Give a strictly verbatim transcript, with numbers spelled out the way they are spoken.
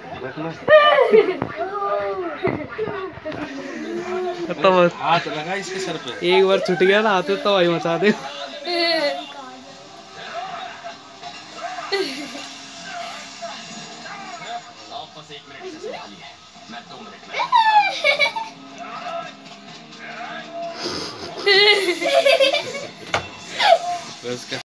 तो हाथ लगा इसके सर पे। एक बार छूट गया ना हाथ तो वही मचा दे। उसका